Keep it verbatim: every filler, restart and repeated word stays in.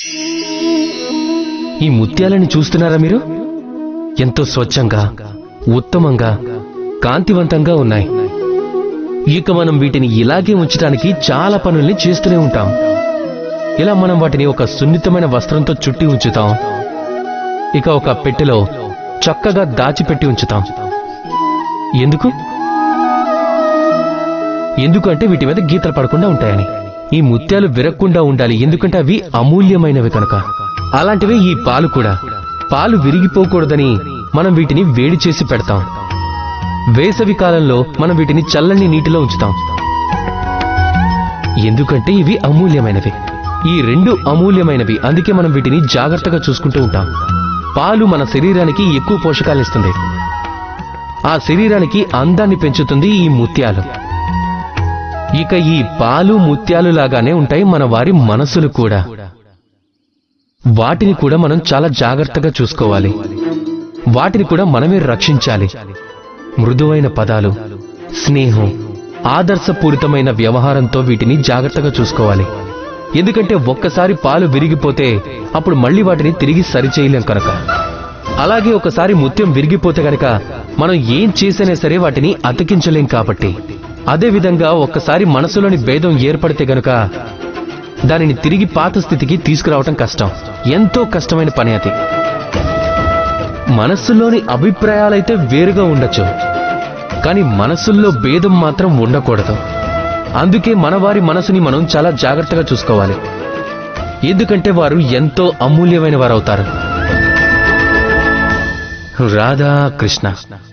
ఈ ముత్యాలని చూస్తున్నారా మీరు? ఎంతో స్వచ్ఛంగా, ఉత్తమంగా, కాంతివంతంగా ఉన్నాయి. ఇక మనం వీటిని ఇలాగే ఉంచడానికి చాలా పనుల్ని చేస్తూనే ఉంటాం. ఇలా మనం వాటిని ఒక సున్నితమైన వస్త్రంతో చుట్టి ఉంచుతాం. ఇక ఒక పెట్టెలో చక్కగా దాచిపెట్టి ఉంచుతాం. ఎందుకు? ఎందుకంటే వీటి మీద గీతలు పడకుండా ఉంటాయని. ఈ ముత్యాలు విరక్కుండా ఉండాలి, ఎందుకంటే అవి అమూల్యమైనవి కనుక. అలాంటివే ఈ పాలు కూడా. పాలు విరిగిపోకూడదని మనం వీటిని వేడి చేసి పెడతాం. వేసవి కాలంలో మనం వీటిని చల్లని నీటిలో ఉంచుతాం, ఎందుకంటే ఇవి అమూల్యమైనవి. ఈ రెండు అమూల్యమైనవి, అందుకే మనం వీటిని జాగ్రత్తగా చూసుకుంటూ ఉంటాం. పాలు మన శరీరానికి ఎక్కువ పోషకాలిస్తుంది. ఆ శరీరానికి అందాన్ని పెంచుతుంది ఈ ముత్యాలు. ఇక ఈ పాలు ముత్యాలు లాగానే ఉంటాయి మన వారి మనసులు కూడా. వాటిని కూడా మనం చాలా జాగ్రత్తగా చూసుకోవాలి. వాటిని కూడా మనమే రక్షించాలి. మృదువైన పదాలు, స్నేహం, ఆదర్శపూరితమైన వ్యవహారంతో వీటిని జాగ్రత్తగా చూసుకోవాలి. ఎందుకంటే ఒక్కసారి పాలు విరిగిపోతే అప్పుడు మళ్లీ వాటిని తిరిగి సరిచేయలేం కనుక. అలాగే ఒకసారి ముత్యం విరిగిపోతే గనక మనం ఏం చేసినా సరే వాటిని అతికించలేం కాబట్టి. అదేవిధంగా ఒక్కసారి మనసులోని భేదం ఏర్పడితే గనక దానిని తిరిగి పాత స్థితికి తీసుకురావటం కష్టం. ఎంతో కష్టమైన పని అది. మనస్సులోని అభిప్రాయాలైతే వేరుగా ఉండొచ్చు, కానీ మనసుల్లో భేదం మాత్రం ఉండకూడదు. అందుకే మనవారి మనసుని మనం చాలా జాగ్రత్తగా చూసుకోవాలి, ఎందుకంటే వారు ఎంతో అమూల్యమైన వారవుతారు. రాధా కృష్ణ.